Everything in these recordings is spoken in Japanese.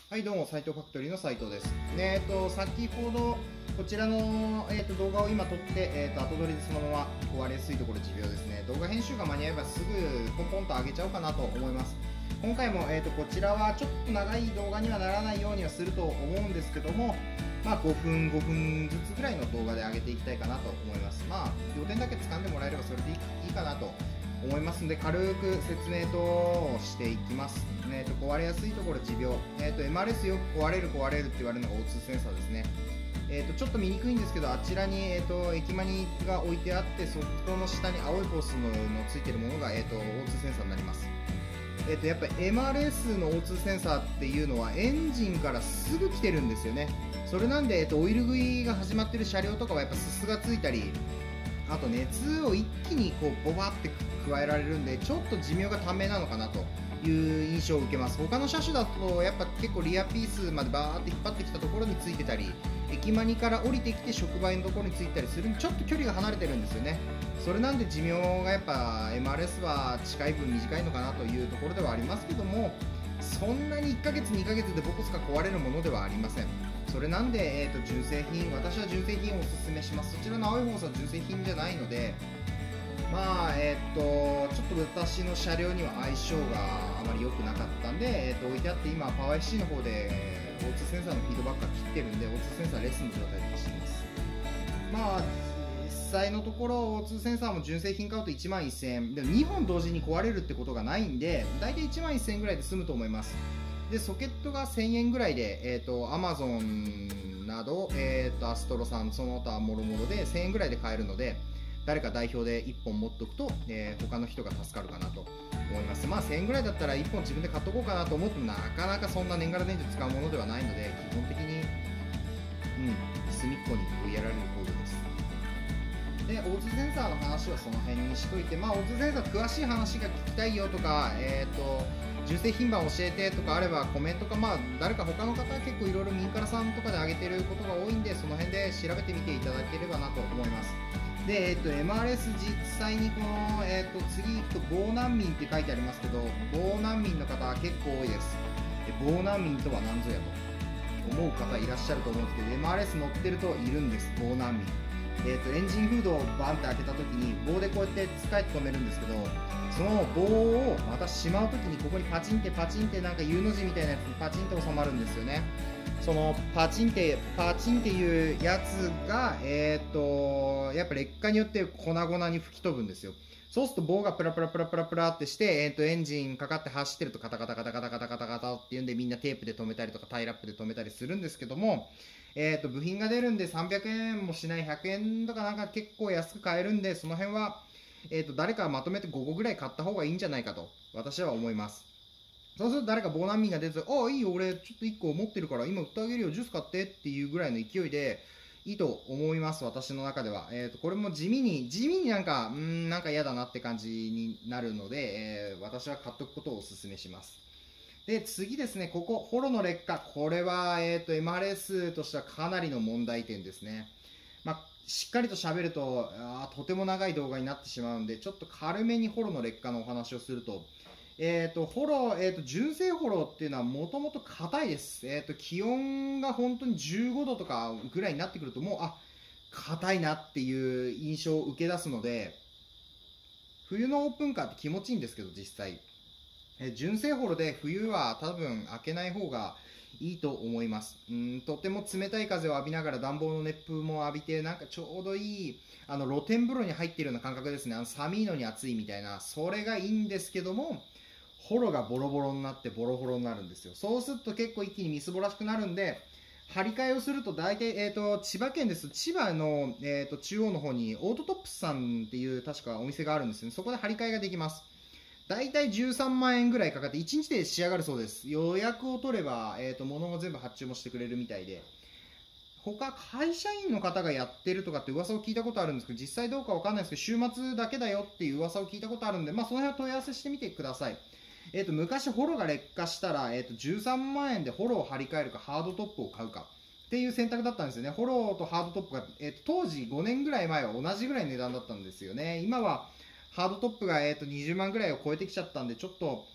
はい、どうも、斉藤ファクトリーの斉藤です。先ほど、こちらの、動画を今撮って、後撮りでそのまま壊れやすいところ持病ですね。動画編集が間に合えばすぐポンポンと上げちゃおうかなと思います。今回も、こちらはちょっと長い動画にはならないようにはすると思うんですけども、まあ、5分、5分ずつぐらいの動画で上げていきたいかなと思います。まあ、要点だけ掴んでもらえればそれでいいかなと思いますので、軽く説明としていきます。壊れやすいところ持病、MRS よく壊れるって言われるのが O2 センサーですね。ちょっと見にくいんですけど、あちらに、駅マニが置いてあって、そこの下に青いコースのついているものが、O2 センサーになります。やっぱり MRS の O2 センサーっていうのはエンジンからすぐ来てるんですよね。それなんで、オイル食いが始まってる車両とかはやっぱすすがついたり、あと熱を一気にこうボバって加えられるんで、ちょっと寿命が短命なのかなという印象を受けます。他の車種だとやっぱ結構リアピースまでバーって引っ張ってきたところについてたり、駅マニから降りてきて触媒のところについたりするんで、ちょっと距離が離れてるんですよね。それなんで寿命がやっぱ MRS は近い分短いのかなというところではありますけども、そんなに1ヶ月2ヶ月でボコスか壊れるものではありません。それなんで、純正品、私は純正品をおすすめします。そちらの青いホースは純正品じゃないので、まあちょっと私の車両には相性があまり良くなかったんで、置いてあって今パワー FC の方で O2 センサーのフィードバックが切ってるんで O2 センサーレスの状態で走ってます。まあ実際のところ O2 センサーも純正品買うと1万1000円でも2本同時に壊れるってことがないんで、大体1万1000円ぐらいで済むと思います。でソケットが1000円ぐらいで、Amazon など、アストロさんその他もろもろで1000円ぐらいで買えるので、誰か代表で1本持っておくと、他の人が助かるかなと思います。まあ1000円ぐらいだったら1本自分で買っとこうかなと思っても、なかなかそんな年がら年中使うものではないので、基本的に、隅っこに追いやられるコードです。で、O2 センサーの話はその辺にしといて、まあ O2 センサー詳しい話が聞きたいよとか、純正品番教えてとかあればコメントか、まあ誰か他の方は結構いろいろミンカラさんとかで上げてることが多いんで、その辺で調べてみていただければなと思います。で、MRS 実際にこの、次行くと防難民って書いてありますけど、防難民の方は結構多いです。防難民とは何ぞやと思う方いらっしゃると思うんですけど、MRS 乗ってるといるんです、防難民。エンジンフードをバンって開けた時に棒でこうやって使えて止めるんですけど、その棒をまたしまう時にここにパチンってパチンってなんか U の字みたいなやつにパチンって収まるんですよね。そのパチンっていうやつがやっぱ劣化によって粉々に吹き飛ぶんですよ。そうすると棒がプラプラプラプラプラってして、エンジンかかって走ってるとカタカタカタカタカタカタカタっていうんで、みんなテープで止めたりとかタイラップで止めたりするんですけども、部品が出るんで300円もしない100円とかなんか結構安く買えるんで、その辺は、誰かまとめて5個ぐらい買った方がいいんじゃないかと私は思います。そうすると誰か防難民が出て、ああ、いいよ、俺ちょっと1個持ってるから今売ってあげるよ、ジュース買ってっていうぐらいの勢いでいいと思います、私の中では。これも地味になんか、なんか嫌だなって感じになるので、私は買っとくことをお勧めします。で、次ですね、ここ、ホロの劣化。これは、MRS としてはかなりの問題点ですね。まあ、しっかりと喋ると、とても長い動画になってしまうんで、ちょっと軽めにホロの劣化のお話をすると、ホロ、純正ホロっていうのはもともと硬いです。気温が本当に15度とかぐらいになってくると、もう、硬いなっていう印象を受け出すので、冬のオープンカーって気持ちいいんですけど、実際。純正ホロで冬は多分開けない方がいいと思います。とても冷たい風を浴びながら暖房の熱風も浴びて、なんかちょうどいい、露天風呂に入っているような感覚ですね。寒いのに暑いみたいな、それがいいんですけども、ホロがボロボロになってボロボロになるんですよ。そうすると結構一気にみすぼらしくなるんで、張り替えをすると大体、千葉県です。千葉の、中央の方にオートトップスさんっていう確かお店があるんですね。そこで張り替えができます。大体13万円ぐらいかかって1日で仕上がるそうです。予約を取れば、物も全部発注もしてくれるみたいで。他、会社員の方がやってるとかって噂を聞いたことあるんですけど、実際どうかわかんないですけど、週末だけだよっていう噂を聞いたことあるんで、まあその辺は問い合わせしてみてください。昔ホロが劣化したら、13万円でホロを張り替えるかハードトップを買うかっていう選択だったんですよね。ホロとハードトップが、当時5年ぐらい前は同じぐらいの値段だったんですよね。今はハードトップが、20万ぐらいを超えてきちゃったんで、ちょっと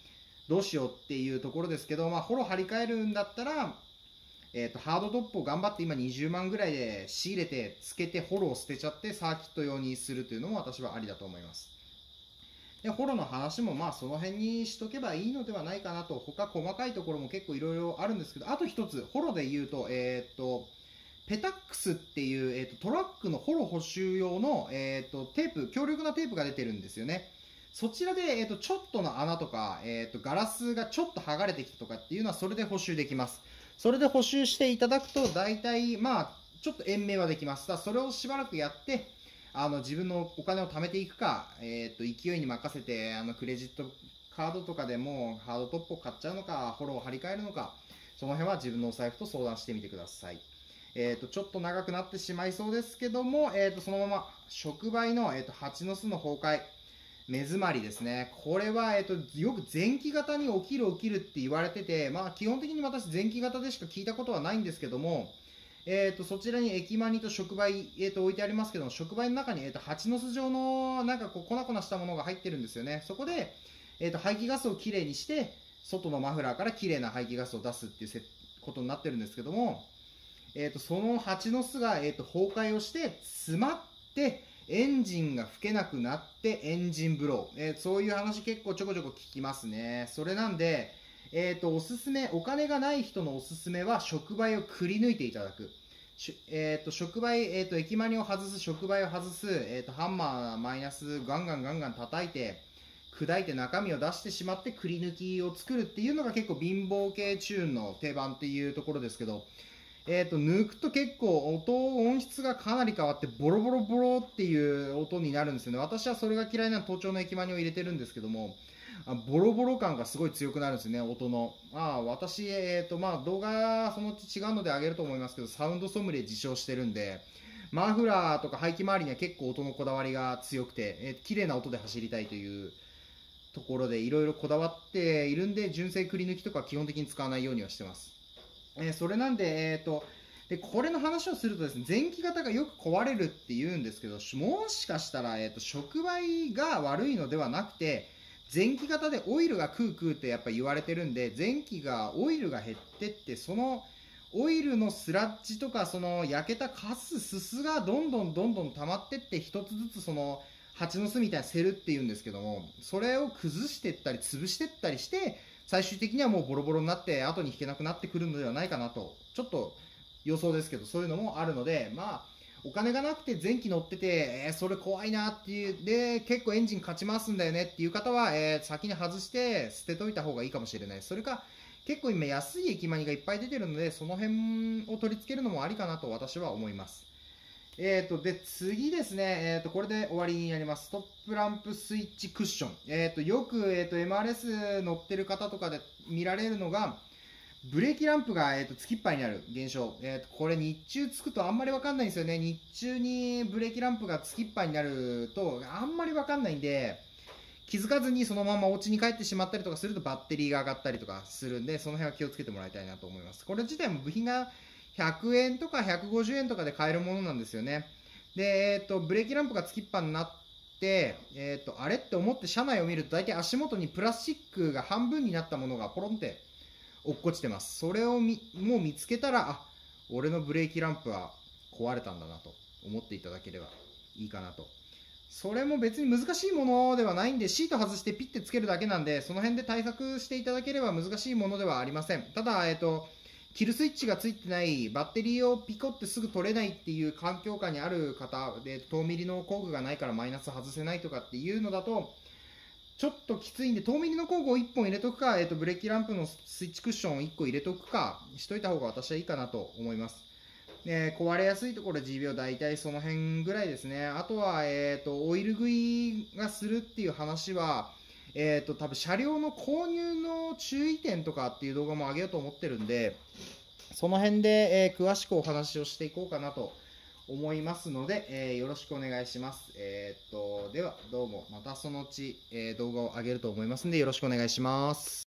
どうしようっていうところですけど、ホロ張り替えるんだったら、ハードトップを頑張って今20万ぐらいで仕入れて、つけて、ホロを捨てちゃって、サーキット用にするというのも私はありだと思います。で、ホロの話もその辺にしとけばいいのではないかなと、他細かいところも結構いろいろあるんですけど、あと一つ、ホロで言うと、ペタックスっていう、トラックのホロ補修用の、テープ、強力なテープが出てるんですよね。そちらで、ちょっとの穴とか、ガラスがちょっと剥がれてきたとかっていうのは、それで補修できます。それで補修していただくと、大体、ちょっと延命はできます。それをしばらくやって、自分のお金を貯めていくか、勢いに任せて、クレジットカードとかでもハードトップを買っちゃうのか、フォローを張り替えるのか、その辺は自分のお財布と相談してみてください。ちょっと長くなってしまいそうですけども、そのまま、触媒の、蜂の巣の崩壊、目詰まりですね。これは、よく前期型に起きるって言われてて、基本的に私前期型でしか聞いたことはないんですけども、そちらにエキマニと触媒、置いてありますけども、触媒の中に、蜂の巣状の、粉々したものが入ってるんですよね。そこで、排気ガスをきれいにして、外のマフラーからきれいな排気ガスを出すっていうことになってるんですけども、その蜂の巣が、崩壊をして、詰まって、エンジンが吹けなくなってエンジンブロー、そういう話結構ちょこちょこ聞きますね。それなんで、おすすめ、お金がない人のおすすめは触媒をくり抜いていただく。触媒、エキマニを外す、触媒を外す、ハンマーマイナスガンガン叩いて、砕いて中身を出してしまってくり抜きを作るっていうのが結構貧乏系チューンの定番っていうところですけど、抜くと結構音質がかなり変わってボロボロボロっていう音になるんですよね。私はそれが嫌いな盗聴のエキマニを入れてるんですけども、ボロボロ感がすごい強くなるんですよね、音の。私、動画そのうち違うので上げると思いますけど、サウンドソムリエ自称してるんで、マフラーとか排気周りには結構音のこだわりが強くて、綺麗な音で走りたいというところでいろいろこだわっているんで、純正くり抜きとか基本的に使わないようにはしてます。それなんで、でこれの話をするとですね、前期型がよく壊れるって言うんですけど、もしかしたら、触媒が悪いのではなくて、前期型でオイルが食うってやっぱ言われてるんで、前期がオイルが減ってって、そのオイルのスラッジとか、その焼けたカス、すすがどんどん溜まってって、一つずつその蜂の巣みたいなセルっていうんですけども、それを崩していったり潰していったりして、最終的にはもうボロボロになって後に引けなくなってくるのではないかなと、ちょっと予想ですけど、そういうのもあるので、お金がなくて前期乗ってて、それ怖いなっていう、で、結構エンジン勝ち回すんだよねっていう方は、先に外して捨てといた方がいいかもしれない。それか、結構今安い駅マニがいっぱい出てるので、その辺を取り付けるのもありかなと私は思います。で、次ですね、これで終わりになります。ストップランプスイッチクッション。よく、MRS 乗ってる方とかで見られるのが、ブレーキランプが、つきっぱいになる現象。これ日中つくとあんまりわかんないんですよね。日中にブレーキランプがつきっぱいになると、あんまりわかんないんで、気づかずにそのままお家に帰ってしまったりとかするとバッテリーが上がったりとかするんで、その辺は気をつけてもらいたいなと思います。これ自体も部品が100円とか150円とかで買えるものなんですよね。で、ブレーキランプがつきっぱになって、あれって思って車内を見ると大体足元にプラスチックが半分になったものがポロンって落っこちてます。それをもう見つけたら、俺のブレーキランプは壊れたんだなと思っていただければいいかなと。それも別に難しいものではないんで、シート外してピッてつけるだけなんで、その辺で対策していただければ難しいものではありません。ただ、キルスイッチがついてない、バッテリーをピコってすぐ取れないっていう環境下にある方で、遠ミリの工具がないからマイナス外せないとかっていうのだと、ちょっときついんで、遠ミリの工具を1本入れとくか、ブレーキランプのスイッチクッションを1個入れとくか、しといた方が私はいいかなと思います。壊れやすいところ G 秒大体その辺ぐらいですね。あとは、オイル食いがするっていう話は、多分車両の購入の注意点とかっていう動画も上げようと思ってるんで、その辺で、詳しくお話をしていこうかなと思いますので、よろしくお願いします。では、どうも、またそのうち、動画を上げると思いますので、よろしくお願いします。